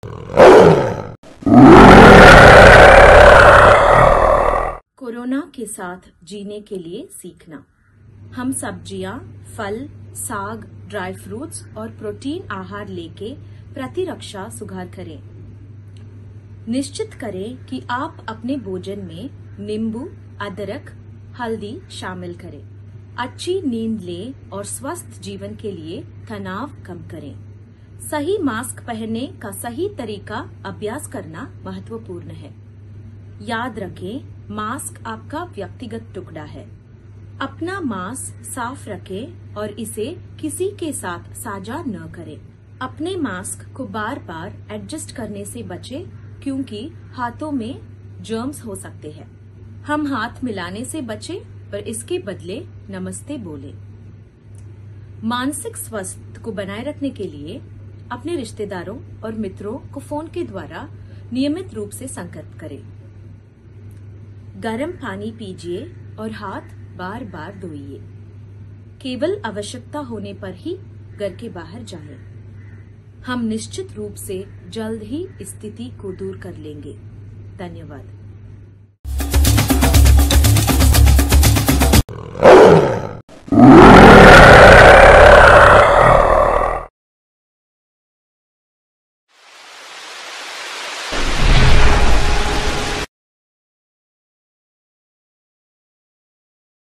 Corona के साथ जीने के लिए सीखना। हम सब्जियां, फल, साग, ड्राई फ्रूट्स और प्रोटीन आहार लेके प्रतिरक्षा सुधार करें। निश्चित करें कि आप अपने भोजन में नींबू, अदरक, हल्दी शामिल करें। अच्छी नींद लें और स्वस्थ जीवन के लिए तनाव कम करें। सही मास्क पहनने का सही तरीका अभ्यास करना महत्वपूर्ण है। याद रखें, मास्क आपका व्यक्तिगत टुकड़ा है। अपना मास्क साफ रखें और इसे किसी के साथ साझा न करें। अपने मास्क को बार बार एडजस्ट करने से बचें क्योंकि हाथों में जर्म्स हो सकते हैं। हम हाथ मिलाने से बचें पर इसके बदले नमस्ते बोलें। मानसिक स्वास्थ्य को बनाए रखने के लिए अपने रिश्तेदारों और मित्रों को फोन के द्वारा नियमित रूप से संपर्क करें। गर्म पानी पीजिए और हाथ बार बार धोइए। केवल आवश्यकता होने पर ही घर के बाहर जाएं। हम निश्चित रूप से जल्द ही इस स्थिति को दूर कर लेंगे। धन्यवाद।